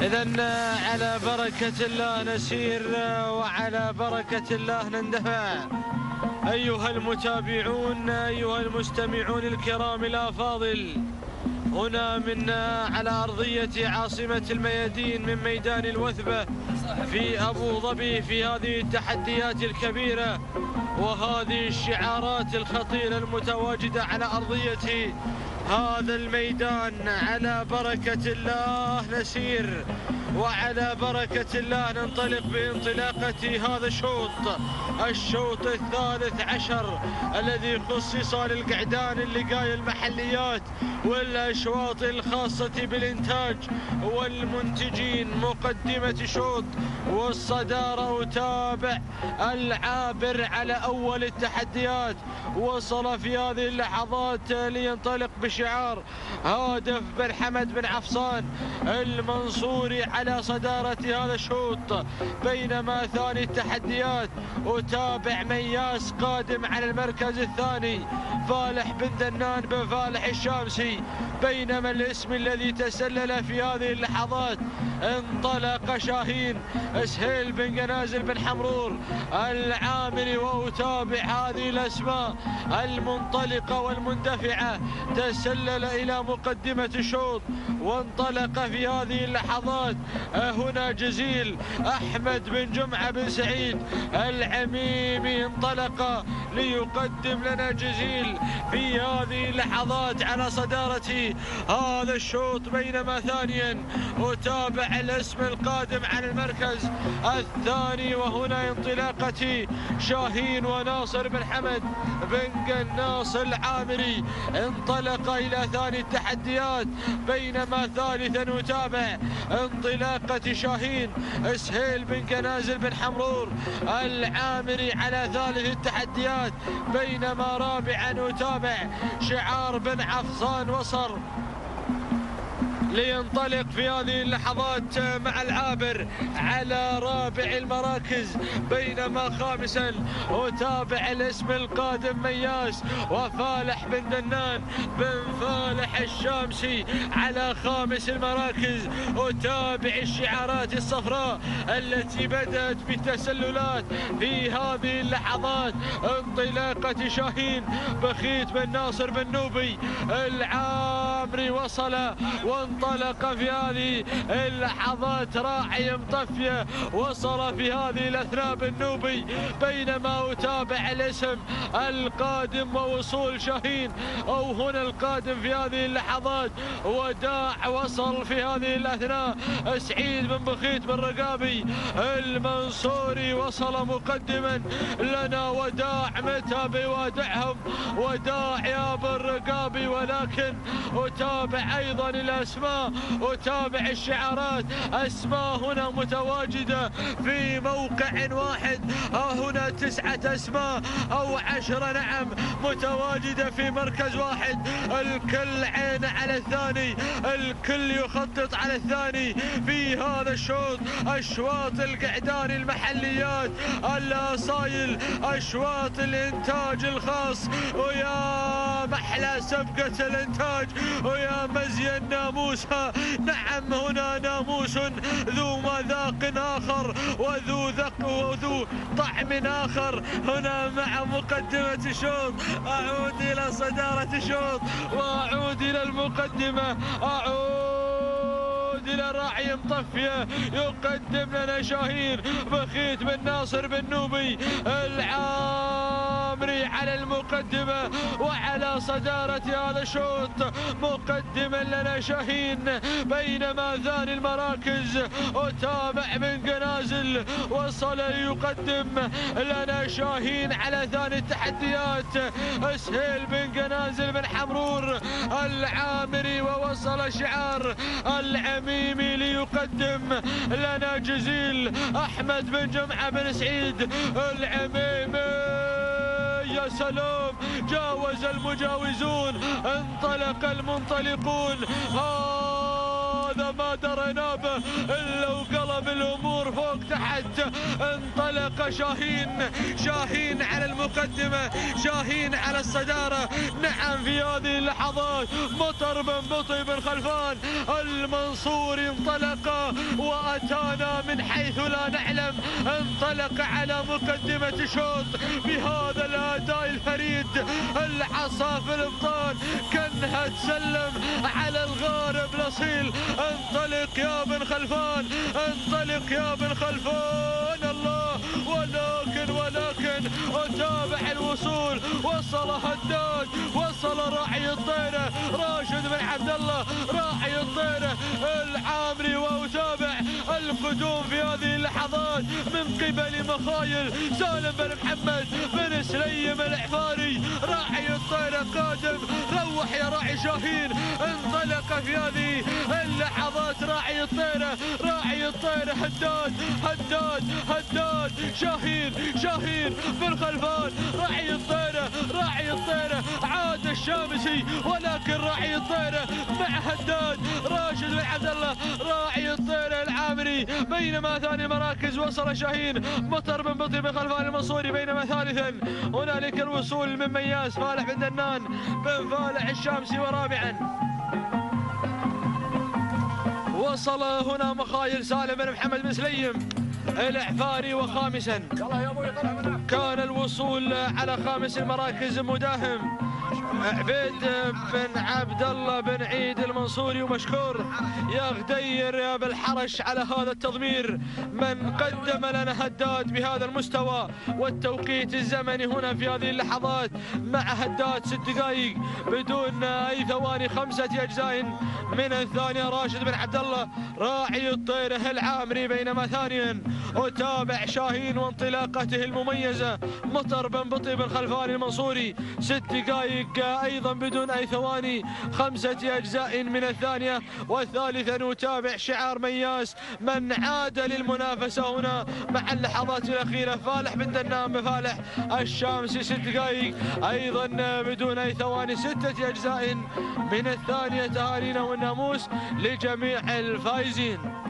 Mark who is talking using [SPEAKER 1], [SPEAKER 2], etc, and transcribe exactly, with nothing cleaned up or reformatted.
[SPEAKER 1] إذن على بركة الله نسير وعلى بركة الله نندفع. أيها المتابعون، أيها المستمعون الكرام الأفاضل، هنا من على أرضية عاصمة الميادين من ميدان الوثبة في أبو ظبي في هذه التحديات الكبيرة وهذه الشعارات الخطيرة المتواجدة على أرضية هذا الميدان. على بركة الله نسير وعلى بركة الله ننطلق بانطلاقة هذا الشوط، الشوط الثالث عشر الذي خصص للقعدان اللقاية المحليات والأشواط الخاصة بالإنتاج والمنتجين. مقدمة شوط والصدارة وتابع العابر على أول التحديات، وصل في هذه اللحظات لينطلق بشعار هادف بن حمد بن عفصان المنصوري على صدارة هذا الشوط، بينما ثاني التحديات وتابع مياس قادم على المركز الثاني فالح بن ذنان بن فالح الشامسي، بينما الاسم الذي تسلل في هذه اللحظات انطلق شاهين سهيل بن قنازل بن حمرور العامري. وأتابع هذه الأسماء المنطلقة والمندفعة تسلل إلى مقدمة الشوط وانطلق في هذه اللحظات هنا جزيل أحمد بن جمعة بن سعيد العميمي، انطلق ليقدم لنا جزيل في هذه اللحظات على صدارة هذا الشوط، بينما ثانيا أتابع الاسم القادم على المركز الثاني وهنا انطلاقة شاهين وناصر بن حمد بن قناص العامري، انطلق إلى ثاني التحديات، بينما ثالثا أتابع انطلاقة شاهين سهيل بن قنازل بن حمرور العامري على ثالث التحديات، بينما رابعا أتابع شعار بن عفصان وصر لينطلق في هذه اللحظات مع العابر على رابع المراكز، بينما خامسا أتابع الاسم القادم مياس وفالح بن دنان بن فالح الشامسي على خامس المراكز. أتابع الشعارات الصفراء التي بدأت بالتسللات في هذه اللحظات، انطلاقة شاهين بخيت بن ناصر بن نوبي العامري وصل وانطلق في هذه اللحظات راعي مطفية وصل في هذه الأثناء بالنوبي، بينما أتابع الاسم القادم ووصول شاهين أو هنا القادم في هذه اللحظات وداع وصل في هذه الأثناء سعيد بن بخيت بن رقابي المنصوري وصل مقدما لنا وداع. متى بيوادعهم وداع يا بن رقابي؟ ولكن أتابع أيضا الأسماء، أتابع الشعارات، أسماء هنا متواجدة في موقع واحد، ها هنا تسعة أسماء أو عشرة نعم متواجدة في مركز واحد، الكل عين على الثاني، الكل يخطط على الثاني في هذا الشوط. أشواط القعدان المحليات الأصايل، أشواط الإنتاج الخاص، ويا محلى سبقة الإنتاج ويا مزي الناموس. نعم هنا ناموس ذو مذاق آخر وذو ذق وذو طعم آخر هنا مع مقدمة الشوط. أعود إلى صدارة الشوط وأعود إلى المقدمة، أعود إلى راعي مطفية يقدم لنا شاهين بخيت بن ناصر بن نوبي العامري على المقدمة وعلى صدارة هذا الشوط، مقدما لنا شاهين، بينما ثاني المراكز أتابع بن قنازل وصل يقدم لنا شاهين على ثاني التحديات سهيل بن قنازل بن حمرور العامري، ووصل شعار العميمي ليقدم لنا جزيل أحمد بن جمعة بن سعيد العميمي. يا سلام، جاوز المجاوزون، انطلق المنطلقون. هذا هذا ما درينا به إلا وقلب الأمور فوق تحت. انطلق شاهين، شاهين على المقدمة، شاهين على الصدارة. نعم في هذه اللحظات مطر بن بطي بن خلفان المنصوري انطلق وأتانا من حيث لا نعلم. انطلق على مقدمة شوط بهذا الأداء الفريد. العصا في الابطال كانها تسلم على الغارب الأصيل. انطلق يا بن خلفان، انطلق يا بن خلفان. الله، ولكن ولكن أتابع الوصول. وصل هداد، وصل راعي الطيرة راشد بن عبد الله، راعي الطيرة العامري. وأتابع القدوم في هذه اللحظات من قبل مخايل سالم بن محمد بن سليم العفاري، راعي الطيرة قادم. روح يا راعي شاهين. انطلق في هذه اللحظات راعي الطيرة، راعي الطيرة هداد، هداد، هداد. شاهين، شاهين بن خلفان، راعي الطيرة، راعي الطيرة. عاد الشامسي ولكن راعي الطيرة مع هداد راشد بن عبد الله، راعي الطيرة العامري. بينما ثاني مراكز وصل شاهين مطر بن بطي بن خلفان المنصوري. بينما ثالثا هنالك الوصول من مياس فالح بن دنان بن فالح الشامسي. ورابعا وصل هنا مخايل سالم بن محمد بن سليم العفاري. وخامسا كان الوصول على خامس المراكز مداهم عبيد بن عبد الله بن عيد المنصوري. ومشكور يا غدير يا بالحرش على هذا التضمير من قدم لنا هداد بهذا المستوى والتوقيت الزمني هنا في هذه اللحظات. مع هداد ست دقائق بدون اي ثواني، خمسة اجزاء من الثانية. راشد بن عبد الله راعي الطيرة العامري. بينما ثانيا أتابع شاهين وانطلاقته المميزة مطر بن بطي بن خلفان المنصوري، ست دقائق أيضا بدون أي ثواني، خمسة أجزاء من الثانية. والثالثا نتابع شعار مياس من عاد للمنافسة هنا مع اللحظات الأخيرة فالح بن دنان بفالح الشامسي، ست دقائق أيضا بدون أي ثواني، ستة أجزاء من الثانية. تهانينا والناموس لجميع الفائزين.